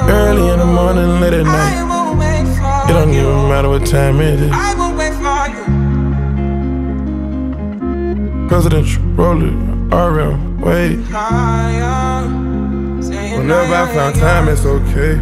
Early in the morning, late at night. It don't even matter what time it is. I will wait for you. Presidential, roll it, RM, wait. Whenever I found time, it's okay.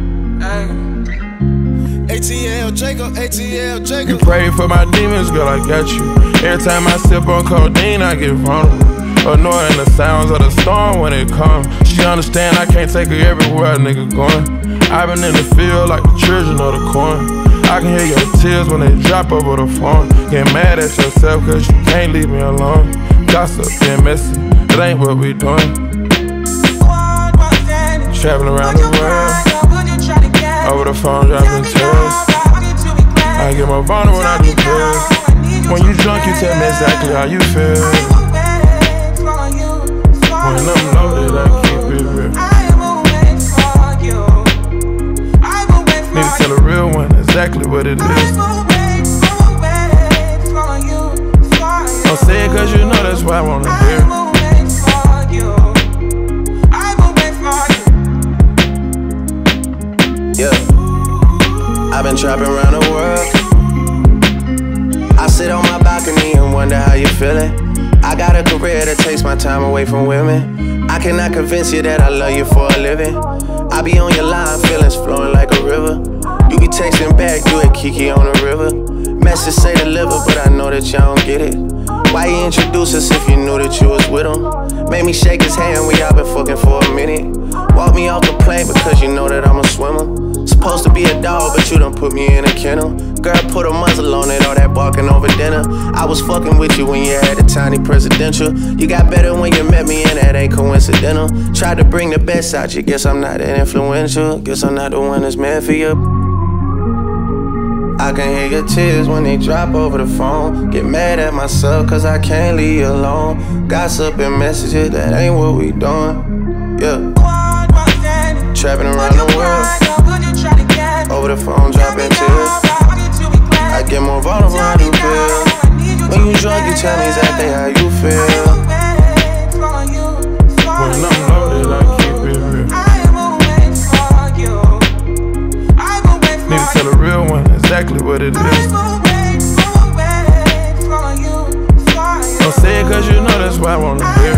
ATL Jacob, ATL Jacob. You pray for my demons, girl, I got you. Every time I sip on codeine, I get vulnerable. Annoying the sounds of the storm when it comes. She understand I can't take her everywhere a nigga going. I've been in the field like the children of the corn. I can hear your tears when they drop over the phone. Get mad at yourself cause you can't leave me alone. Gossip, getting messy, that ain't what we doing. Traveling around the world, over the phone dropping tears. I get more vulnerable when I do pills. When you drunk, you tell me exactly how you feel. When I'm loaded, I keep it real. Need to tell a real one exactly what it is. Don't say it cause you know that's why I wanna hear. Yeah, I've been trapping around the world. I sit on my balcony and wonder how you feeling. I got a career that takes my time away from women. I cannot convince you that I love you for a living. I be on your line, feelings flowing like a river. You be texting back, you at Kiki on the river. Message say deliver, but I know that y'all don't get it. Why you introduce us if you knew that you was with him? Made me shake his hand, we all been fucking for a minute. Walk me off the plane because you know that I'm a swimmer. Supposed to be a dog, but you done put me in a kennel. Girl, put a muzzle on it, all that barking over dinner. I was fucking with you when you had a tiny presidential. You got better when you met me and that ain't coincidental. Tried to bring the best out you, guess I'm not that influential. Guess I'm not the one that's meant for you. I can hear your tears when they drop over the phone. Get mad at myself cause I can't leave you alone. Gossip and messages, that ain't what we doing. Yeah. Trapping around the world, over the phone dropping tears. I get more vulnerable when I do pills. When you drunk, you tell me exactly how you feel. When I'm loaded, I keep it real. Need to tell a real one exactly what it is. Don't say it cause you know that's why I wanna hear.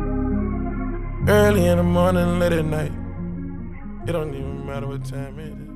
Early in the morning, late at night. It don't even matter what time it is.